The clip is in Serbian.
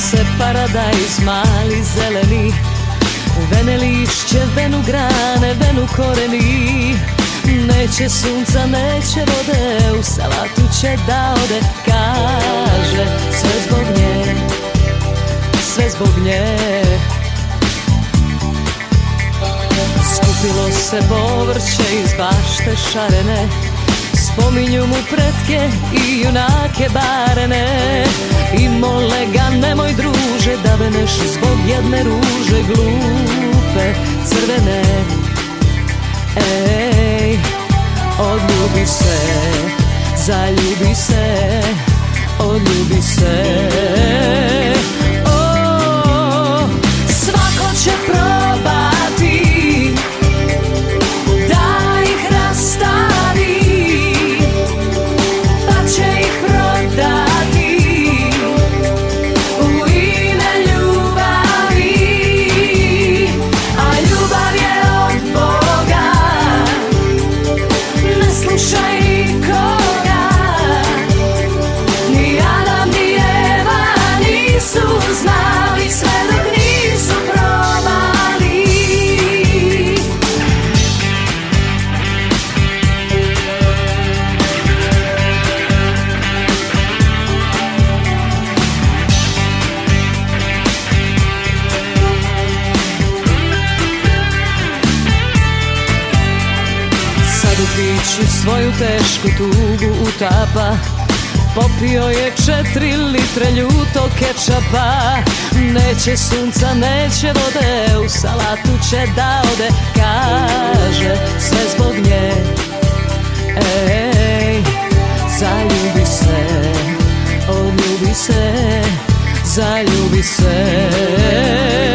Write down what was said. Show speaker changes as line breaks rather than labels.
se paradajz mali zeleni, vene lišće, venu grane, venu koreni. Neće sunca, neće vode, u salatu će da ode. Kaže sve zbog nje, sve zbog nje. Skupilo se povrće iz bašte šarene, spominju mu pretke i junake barene. I mole ga nemoj druže da veneš zbog jedne ruže glupe crvene. Ej, odljubi se, zaljubi se, odljubi se. O, svako će probati da ih rastavi, pa će ih prodati u ime ljubavi. A ljubav je od Boga, ne slušaj nikoga. Ni Adam ni Eva nisu znali sve dok nisu probali. Sad u piću svoju tešku tugu utapa, popio je 4 litre ljutog kečapa. Neće sunca, neće vode, u salatu će da ode. Kaže sve zbog nje. Ej, zaljubi se, odljubi se, zaljubi se.